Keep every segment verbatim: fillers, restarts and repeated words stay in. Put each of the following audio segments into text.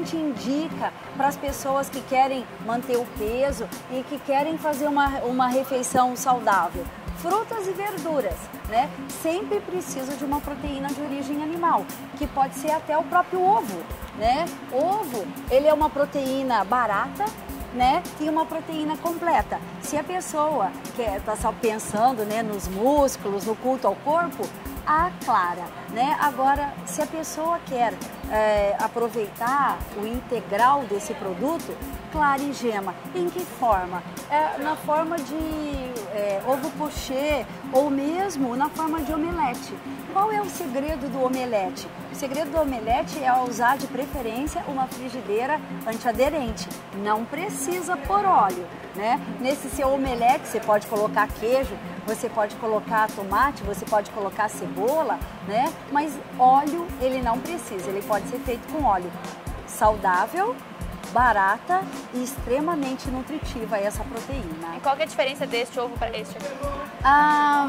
gente indica para as pessoas que querem manter o peso e que querem fazer uma, uma refeição saudável? Frutas e verduras, né? Sempre preciso de uma proteína de origem animal, que pode ser até o próprio ovo, né? Ovo, ele é uma proteína barata, né? E uma proteína completa. Se a pessoa quer tá só pensando, né, nos músculos, no culto ao corpo, a clara, né? Agora, se a pessoa quer é, aproveitar o integral desse produto, clara e gema. Em que forma? É, na forma de é, ovo pochê ou mesmo na forma de omelete. Qual é o segredo do omelete? O segredo do omelete é usar de preferência uma frigideira antiaderente. Não precisa pôr óleo, né? Nesse seu omelete você pode colocar queijo, você pode colocar tomate, você pode colocar cebola, né? Mas óleo ele não precisa, ele pode ser feito com óleo. Saudável, barata e extremamente nutritiva essa proteína. E qual que é a diferença deste ovo para este aqui? Ah,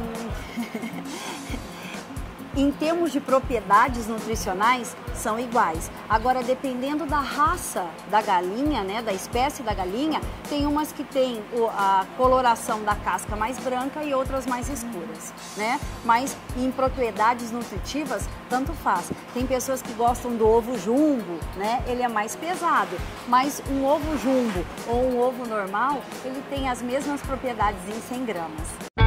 em termos de propriedades nutricionais, são iguais. Agora, dependendo da raça da galinha, né, da espécie da galinha, tem umas que tem a coloração da casca mais branca e outras mais escuras, né? Mas em propriedades nutritivas, tanto faz. Tem pessoas que gostam do ovo jumbo, né? Ele é mais pesado, mas um ovo jumbo ou um ovo normal, ele tem as mesmas propriedades em cem gramas.